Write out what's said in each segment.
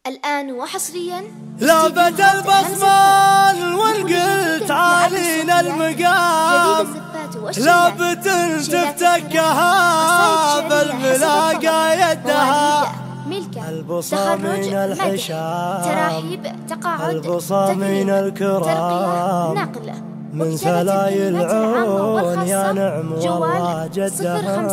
الآن وحصريا لعبة البصمان والقلت عالينا المقام، لعبة تفتكها بالملاقى يدها، البصامين الحشام تراحيب تقاعد البصامين الكرام، نقل من سلايل العون يا نعم والله جدها.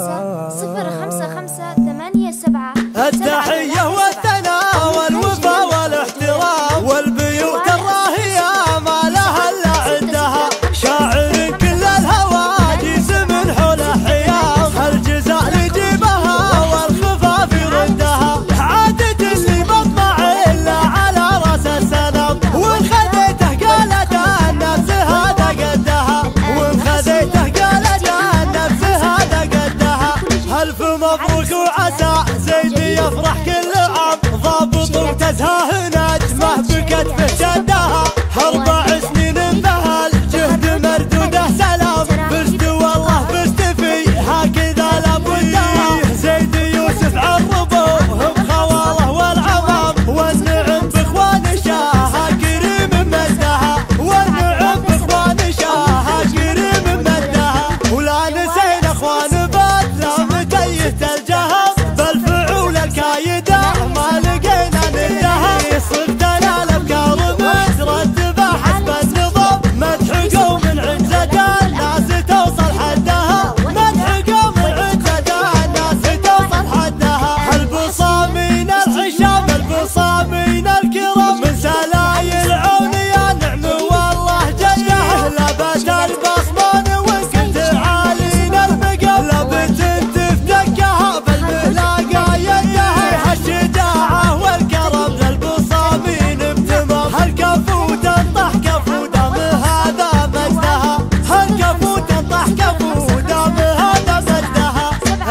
05587 التحية والثناء والوفا والاحترام والبيوت الراهية ما لها الا عدها، شاعر كل الهواجس من حوله حيام، الجزاء لجيبها والخفاف يردها، عادة اللي مطمع الا على راس السلام، وان خذيته قالت النفس هذا قدها، وان خذيته قالت النفس هذا قدها. الف مبروك وعسى زيدي يفرح كل عام، ضابط وتزهاه نجمه بكتفه شدها، 4 سنين انبهى الجهد مردوده سلام، فزت والله فزت في هكذا لابدها، زيدي يوسف عربوه بخواله والعمام، والنعم باخوان شاها كريم مدها، والنعم باخوان شاها كريم مدها، ولا نسينا اخوان بدلا متيه الجهم، بالفعول الكايده ما لقينا ندها، صرتنا الافكار مترتبه حسب النظام، مدح قوم عزة الناس توصل حدها، مدح قوم عزة الناس توصل حدها، البصامين الحشام البصامين الكرام، من سلايل عون يا نعم والله جدها، لبت البصمان وان كنت عالين المقام، لبت تفتكها بالملاقى يدها، الشجاعة والكرم للبصامين بتمام، هالكفو تنطح كفو دام هذا مجدها، هالكفو تنطح كفو دام هذا مجدها.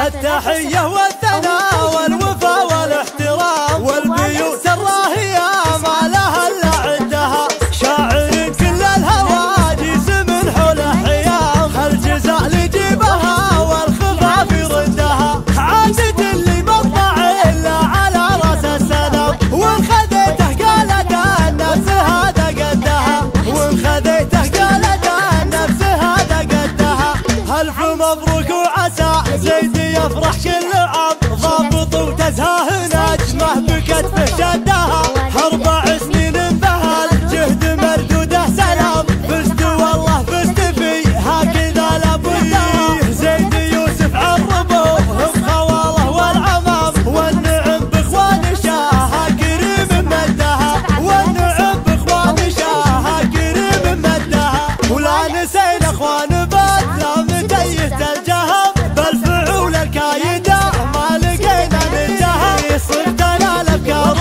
التحية والثناء والوفا والاحترام والبيوت الراهية ما لها الا عدها، شاعر كل الهواجس من حوله حيام، الجزاء لجيبها والخفاف يردها، عادة اللي مطمع الا على راس السلام، وان خذيته قالت النفس هذا قدها، وان خذيته قالت النفس هذا قدها. الف مبروك وعسى زيدي يفرح كل عام، ضابط وتزهاه نجمه بكتفه شدها، 4 سنين انبهى الجهد مردوده سلام، فزت والله فزت في هكذا لابدها، زيدي يوسف عربوه بخواله والعمام، والنعم باخوان شاها كريم مدها، والنعم باخوان شاها كريم مدها، ولا نسينا اخوان بدلا متيه الجهم، بالفعول الكايده ما لقينا ندها، صرتنا الافكار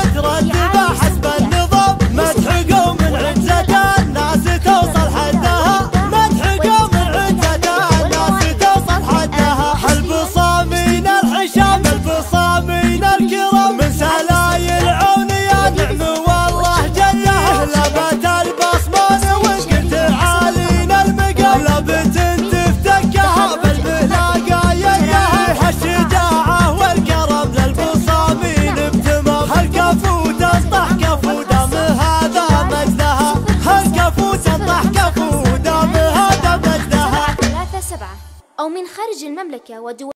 مترتبه حسب النظام، مدح قوم عزة الناس توصل حدها، مدح قوم عزة الناس توصل حدها، البصامين الحشام البصامين الكرام، من سلايل عون يا نعم والله جدها، لبت البصمان وان كنت عالين المقام، لبت تفتكها بالملاقى يدها، الشجاعة والكرم للبصامين بتمام، هالكفو تنطح كفو دام هذا مجدها، هالكفو تنطح كفو دام هذا مجدها. 37 أو من خارج المملكة ودول